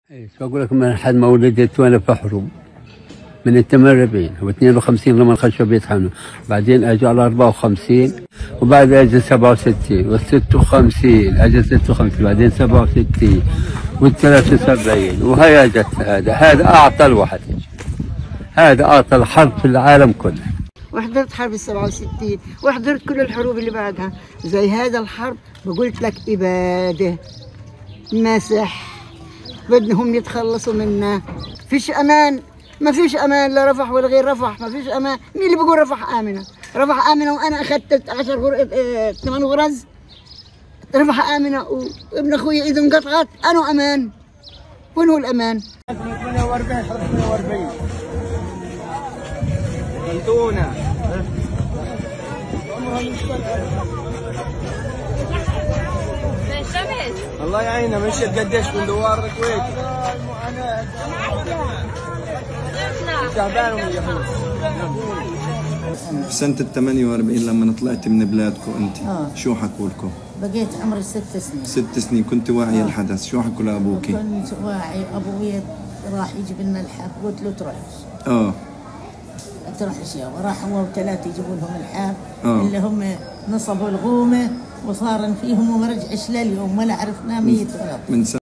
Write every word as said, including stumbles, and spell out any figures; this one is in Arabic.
ايش بقول لك، من حد ما ولدت وانا في حروب من الثمانين واثنين وخمسين لما الخشب يطحنوا، بعدين اجوا على أربعة وخمسين، وبعد اجى سبعة وستين وستة وخمسين، اجى ستة وخمسين، بعدين سبعة وستين وثلاثة وسبعين، وهي اجت هذا هذا اعطى الواحد، هذا اعطى الحرب في العالم كله. وحضرت حرب ال سبعة وستين وحضرت كل الحروب اللي بعدها. زي هذا الحرب بقولت لك إبادة مسح، بدهم يتخلصوا منا. فيش أمان، ما فيش أمان، لا رفح ولا غير رفح، ما فيش أمان. مين اللي بيقول رفح آمنة؟ رفح آمنة وأنا أخذت عشر غر... اه... ثمان غرز. رفح آمنة وابن أخوي إذا انقطعت أنا أمان. وين هو الأمان؟ ثمانية وأربعين حرب ثمانية وأربعين بلتونة الله يعينها. مشيت قديش من دوار الكويت تعبان ويا بسنة ال ثمانية وأربعين لما طلعت من بلادكم انت آه. شو حكوا لكم؟ بقيت عمري ست سنين. ست سنين كنت واعية آه. الحدث، شو حكوا لابوكي؟ كنت واعي، ابوي راح يجيب لنا الحب، قلت له تروحش. اه تروحش يابا. راح هو وثلاثة يجيبوا لهم الحب آه. اللي هم نصبوا الغومة وصار فيهم وما رجعش لليوم ولا عرفنا ميت ولا